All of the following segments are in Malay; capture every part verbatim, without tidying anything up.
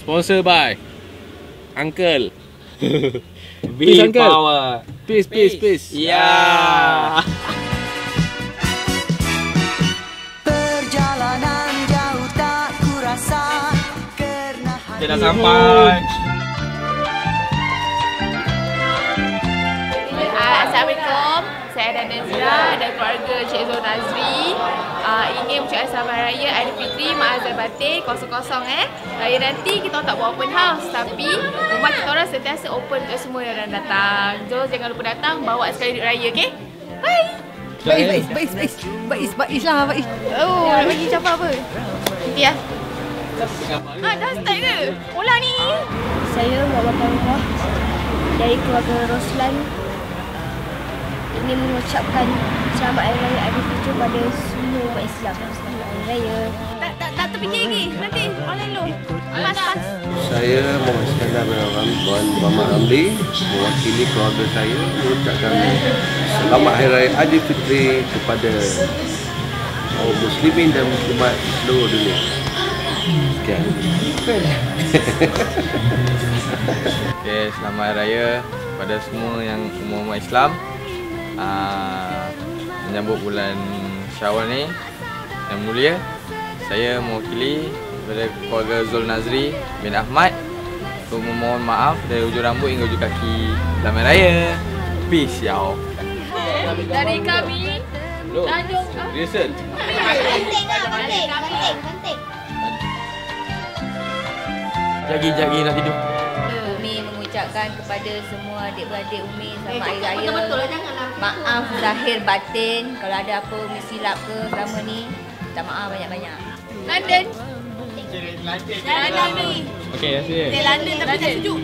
Sponsor by Uncle. Peace, Uncle. Power. Peace, peace, peace. Yeah. Perjalanan jauh tak kurasa karena Kita dah sampai. Assalamualaikum, saya Ada Nazira dan keluarga Cik Zul Nazri. uh, Ingin mengucapkan selamat raya Aidilfitri Mak Azhar Batin kosong-kosong eh. Raya nanti kita orang tak buat open house, tapi rumah kita orang sentiasa open untuk semua yang datang. So jangan lupa datang, bawa sekali duit raya, okey? Bye. Bais, bais, bais, bais, bais, bais lah, bais. Oh, nak bagi siapa apa? Ya. Ah, dah start ke? Ulang ni. Saya Muhammad Farah dari keluarga Roslan. Ingin mengucapkan selamat Hari Raya Aidilfitri kepada semua umat Islam. Selamat Hari Raya. Tak tak tak terfikir lagi. Nanti online dulu. Pas pas. Saya Muhammad Iskandar bin Muhammad Ramli, mewakili keluarga saya mengucapkan selamat Hari Raya Aidilfitri kepada kaum muslimin dan muslimat seluruh dunia. Sekian. Okay, selamat Hari Raya kepada semua yang umat Islam. Uh, menyambut bulan Syawal ni yang mulia, saya mewakili kepada keluarga Zul Nazri bin Ahmad untuk memohon maaf dari ujung rambut hingga ujung kaki. Selamat Raya. Peace y'all. Dari kami Tanjung Listen. Penting lah, penting, penting, penting. Jagi-jagi nak tidur. Umi mengucapkan kepada semua adik-beradik Umi selamat Hari Raya. Maaf zahir batin kalau ada apa Umi silap ke selama ni. Minta maaf banyak-banyak. London. London ni. Okey, terima kasih. Di London tapi tak sejuk.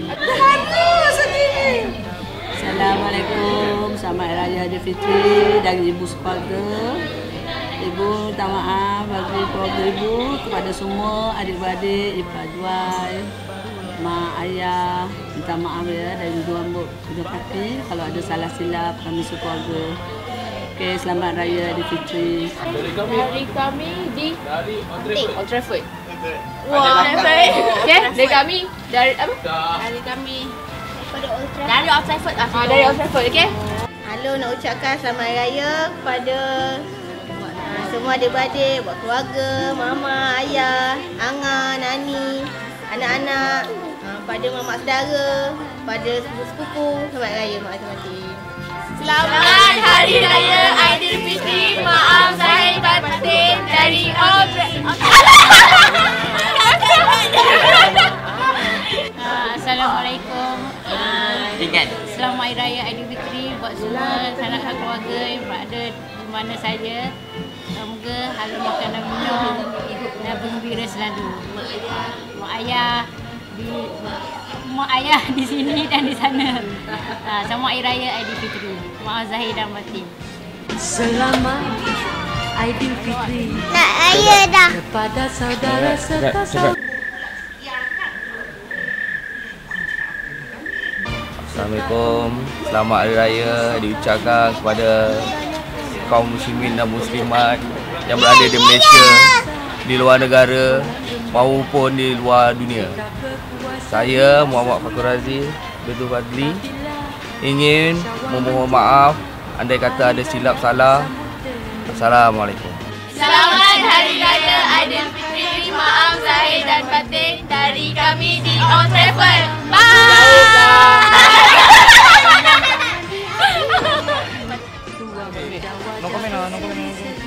Assalamualaikum, selamat Hari Raya Aidilfitri dari ibu sekeluarga. Ibu minta maaf bagi keluarga ibu kepada semua adik-beradik, ipar juai, mak ayah. Minta maaf ya dari ujung rambut ujung kaki kalau ada salah silap kami sekeluarga. Okey, selamat Raya Aidilfitri. Dari kami. Dari kami di Dari Old Trafford. Wah, okey. Dari kami dari apa? Dari kami daripada Old Trafford. Dari Old Trafford. Ah, dari Old Trafford, okey. Halo, nak ucapkan selamat Hari Raya kepada uh, semua adik-beradik, buat keluarga, mama, ayah, Anga, Nani, anak-anak, uh, pada mamak saudara, pada sepupu-sepupu. Selamat Hari Raya Mak Azhar Batin. Selamat Hari Raya Aidilfitri Maaf Zahir Batin dari Old Trafford. Assalamualaikum. Uh, selamat Hari Raya Aidilfitri buat semua sanak keluarga yang berada di mana saja. Semoga halal makan dan minum dan bergembira selalu. Mak ayah di mak ayah di sini dan di sana. Uh, selamat Hari Raya Aidilfitri. Maaf zahir dan batin. Selamat Aidilfitri Nak raya dah. kepada saudara serta saudara. Assalamualaikum. Selamat Hari Raya diucapkan kepada kaum muslimin dan muslimat yang berada di Malaysia, di luar negara maupun di luar dunia. Saya Muhammad Fakur Razi bin Fadli ingin memohon maaf andai kata ada silap salah. Assalamualaikum. Selamat Hari Raya Aidilfitri Maaf Zahir dan Batin dari kami di Old Trafford. Bye. No comment, no comment.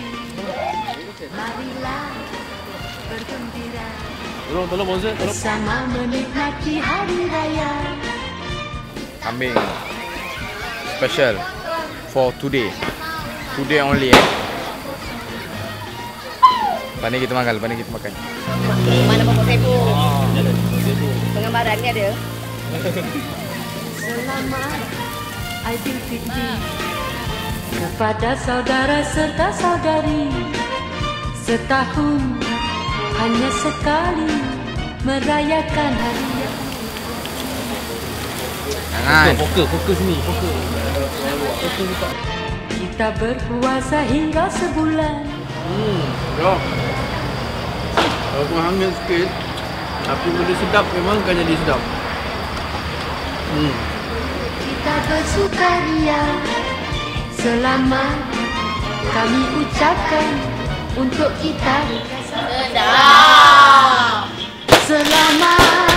Marilah bergembira Tolong, tolong sponsor, tolong. bersama menikmati Hari Raya. Kambing special for today. Today only eh. Lepas ni kita makan, lepas ni kita makan. Mana pokok sebu? Penggambaran ni ada. Selamat Aidilfitri kepada saudara serta saudari. Setahun hanya sekali merayakan hari raya. Jangan. Fokus, fokus ni, fokus. Kita berpuasa hingga sebulan. Hmm, ya. Walaupun hamil sikit, Tapi benda sedap memang akan jadi sedap. Hmm. Kita bersukaria, selamat kami ucapkan untuk kita. Sedap. Selamat